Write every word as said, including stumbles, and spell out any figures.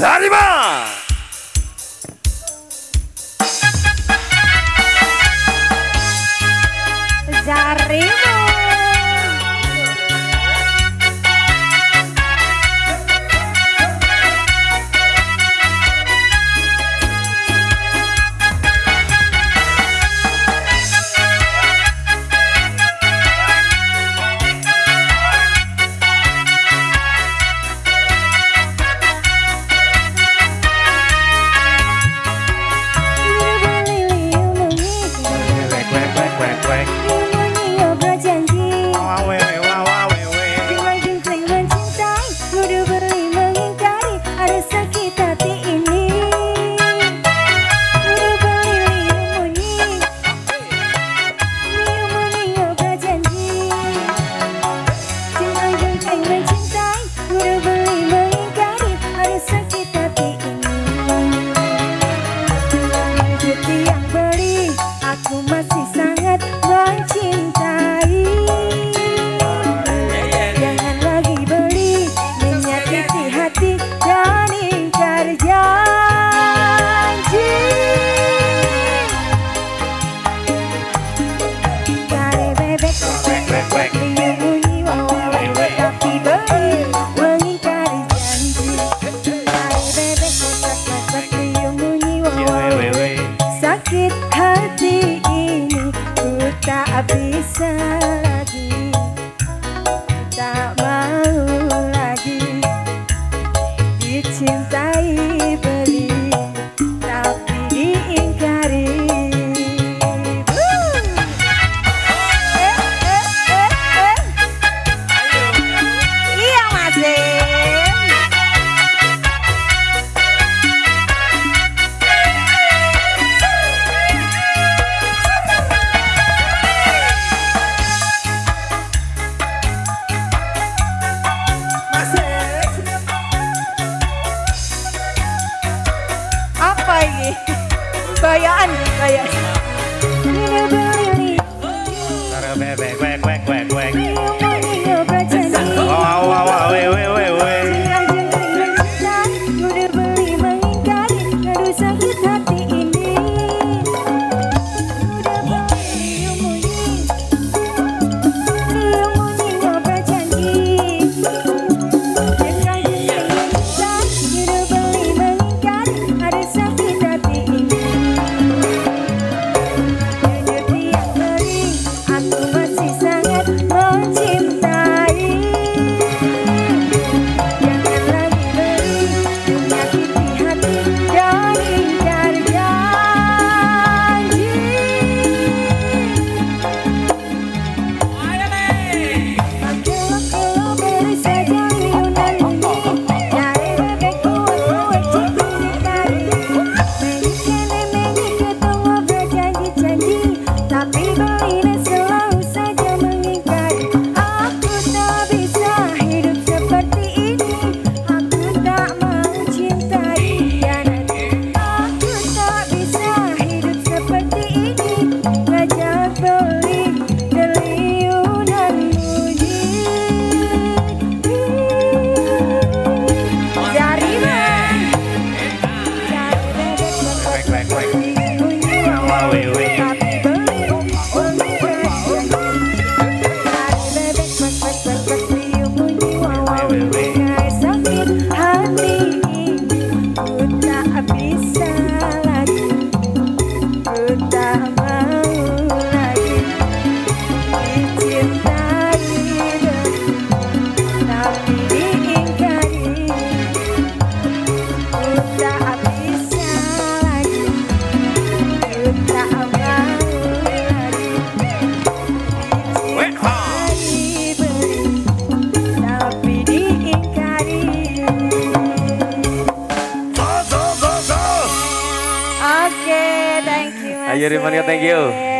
ZARIMA. ZARIMA. Sakit hati ini ku tak bisa lagi, tak mau lagi dicintai beli tapi diingkari. Eh, eh, eh, eh. Iya masih. Apa ini? Bayaan, bayaan. Bebek, bebek, bebek, bebek. Wow, wow, wow, weh, weh, weh, weh. Udah beli mengingkari, aduh sakit hati ini. Udah beli munyi, munyi ngobrol janji. Udah beli mengingkari, aduh sakit hati ini. Jadi yang beli, aku masih sangat mencintai. Jangan lagi beli, menyakiti hati dan ingkar janji. Kalau beri saja liunan ini, dari bebek kuat-kuat cincin tadi. Menikah-menikah ketemu berjanji-janji, tapi belinya selalu saja mengingkari. Aku tak bisa hidup seperti ini, aku tak mau cintai dia nanti. Aku tak bisa hidup seperti ini, ngajak beli deliunan bunyi. ZARIMA. Bebek, bebek, bebek. Wow, weh, weh. Tapi beli bunyi dari bebek bek bek bek bek liu bunyi wow wow kayak sakit hati ini ku tak bisa lagi, ku tak mau lagi dicintai tapi diingkari. Ku tak bisa lagi, ku tak mau lagi Weh, ha. diberi tapi diingkari. Go, go, go, go. Oke, thank you Mas. Ayo, Rivanka, thank you.